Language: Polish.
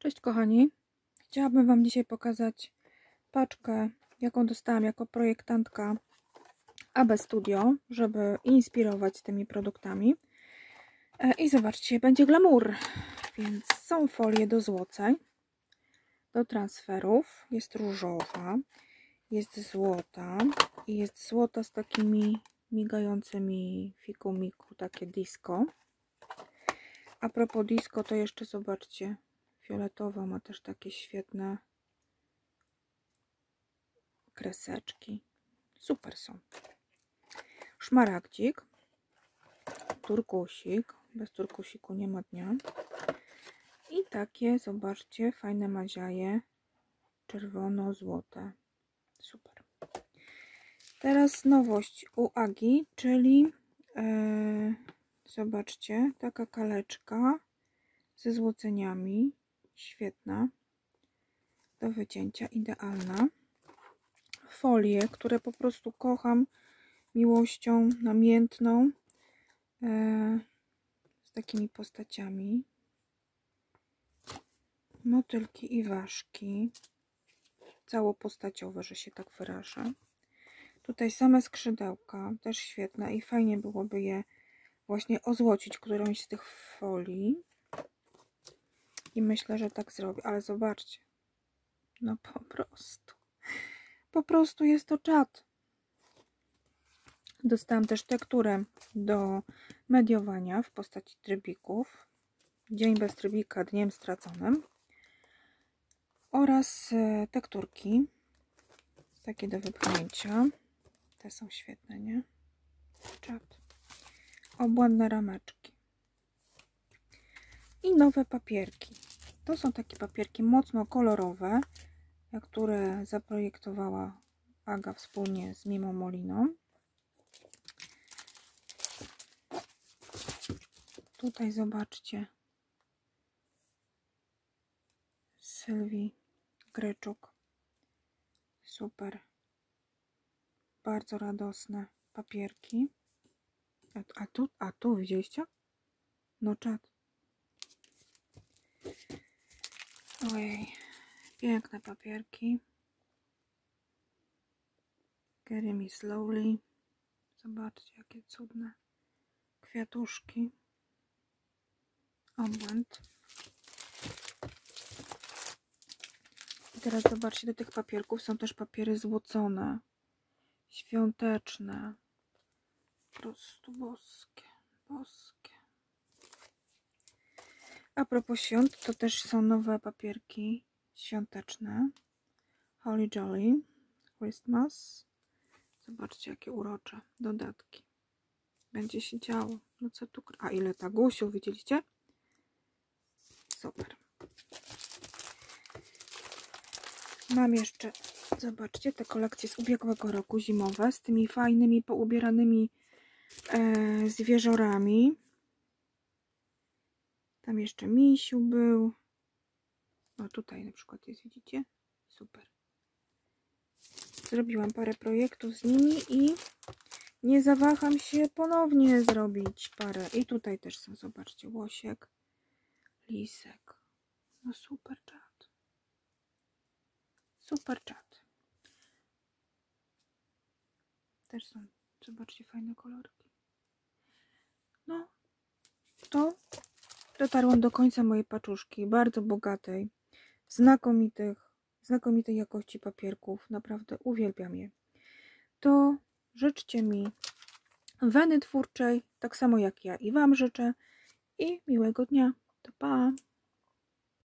Cześć kochani, chciałabym Wam dzisiaj pokazać paczkę, jaką dostałam jako projektantka AB Studio, żeby inspirować z tymi produktami. I zobaczcie, będzie glamour, więc są folie do złoceń, do transferów, jest różowa, jest złota i jest złota z takimi migającymi fikumiku, takie disco. A propos disco, to jeszcze zobaczcie, fioletowa ma też takie świetne kreseczki. Super są. Szmaragdzik, turkusik, bez turkusiku nie ma dnia. I takie, zobaczcie, fajne maziaje, czerwono-złote. Super. Teraz nowość u Agi, czyli zobaczcie, taka kaleczka ze złoceniami. Świetna. Do wycięcia, idealna. Folie, które po prostu kocham miłością namiętną, z takimi postaciami. Motylki i ważki. Całopostaciowe, że się tak wyrażę. Tutaj same skrzydełka, też świetne i fajnie byłoby je właśnie ozłocić którąś z tych folii. I myślę, że tak zrobię, ale zobaczcie. No po prostu jest to czad. Dostałam też tekturę do mediowania w postaci trybików. Dzień bez trybika, dniem straconym. Oraz tekturki. Takie do wypchnięcia. Te są świetne, nie? Czad. Obłędne rameczki. I nowe papierki. To są takie papierki mocno kolorowe, które zaprojektowała Aga wspólnie z Mimą Moliną. Tutaj zobaczcie, Sylwii Gryczuk. Super. Bardzo radosne papierki. A tu widzieliście? No czad. Ojej, piękne papierki. Carry Me Slowly. Zobaczcie, jakie cudne kwiatuszki. Obłęd. I teraz zobaczcie, do tych papierków są też papiery złocone. Świąteczne. Po prostu boskie. Boskie. A propos świąt, to też są nowe papierki świąteczne. Holly Jolly Christmas. Zobaczcie, jakie urocze dodatki. Będzie się działo. No co tu? A ile tagusiów, widzieliście? Super. Mam jeszcze, zobaczcie, te kolekcje z ubiegłego roku zimowe, z tymi fajnymi, poubieranymi zwierzorami. Tam jeszcze misiu był. O, tutaj na przykład jest, widzicie? Super. Zrobiłam parę projektów z nimi i nie zawaham się ponownie zrobić parę. I tutaj też są, zobaczcie, łosiek, lisek. No super czad. Super czad. Też są, zobaczcie, fajne kolorki. No, to dotarłam do końca mojej paczuszki, bardzo bogatej, znakomitej jakości papierków. Naprawdę uwielbiam je. To życzcie mi weny twórczej, tak samo jak ja i Wam życzę. I miłego dnia. To pa!